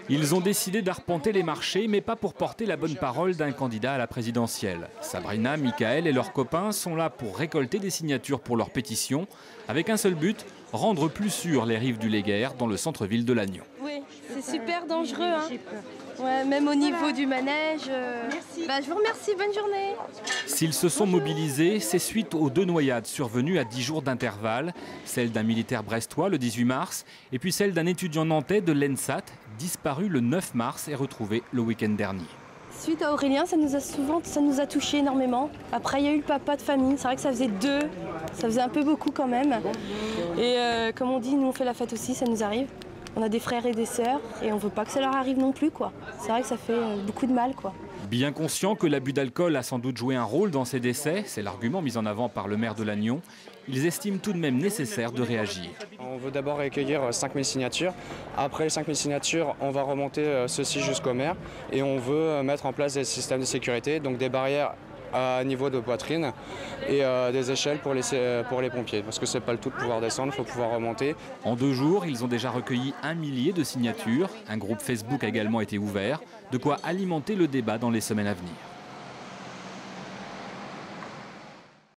Ils ont décidé d'arpenter les marchés, mais pas pour porter la bonne parole d'un candidat à la présidentielle. Sabrina, Michael et leurs copains sont là pour récolter des signatures pour leur pétition, avec un seul but, rendre plus sûres les rives du Léguer dans le centre-ville de Lannion. Oui, c'est super dangereux. Hein. Ouais, même au niveau du manège. Je vous remercie, bonne journée. S'ils se sont mobilisés, c'est suite aux 2 noyades survenues à 10 jours d'intervalle, celle d'un militaire brestois le 18 mars et puis celle d'un étudiant nantais de l'ENSAT, disparu le 9 mars et retrouvé le week-end dernier. Suite à Aurélien, ça nous a touché énormément. Après, il y a eu le papa de famille. C'est vrai que ça faisait 2, ça faisait un peu beaucoup quand même. Et comme on dit, nous on fait la fête aussi, ça nous arrive. On a des frères et des sœurs et on veut pas que ça leur arrive non plus, quoi. C'est vrai que ça fait beaucoup de mal, quoi. Bien conscient que l'abus d'alcool a sans doute joué un rôle dans ces décès, c'est l'argument mis en avant par le maire de Lannion, ils estiment tout de même nécessaire de réagir. On veut d'abord recueillir 5000 signatures. Après les 5000 signatures, on va remonter ceci jusqu'au maire et on veut mettre en place des systèmes de sécurité, donc des barrières à niveau de poitrine et des échelles pour les pompiers. Parce que c'est pas le tout de pouvoir descendre, il faut pouvoir remonter. En 2 jours, ils ont déjà recueilli 1 millier de signatures. Un groupe Facebook a également été ouvert, de quoi alimenter le débat dans les semaines à venir.